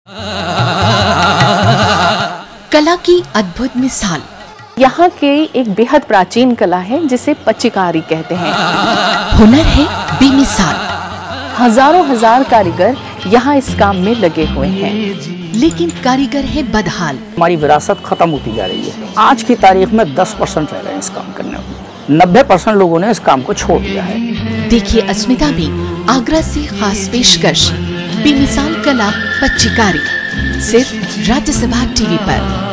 कला की अद्भुत मिसाल यहाँ की एक बेहद प्राचीन कला है जिसे पच्चीकारी कहते हैं। हुनर है बेमिसाल, हजारों हजार कारीगर यहाँ इस काम में लगे हुए हैं, लेकिन कारीगर है बदहाल। हमारी विरासत खत्म होती जा रही है। आज की तारीख में 10% रह गए हैं इस काम करने में, 90% लोगों ने इस काम को छोड़ दिया है। देखिए अस्मिता में आगरा से खास पेशकश बेमिसाल कला पच्चीकारी, सिर्फ राज्यसभा टीवी पर।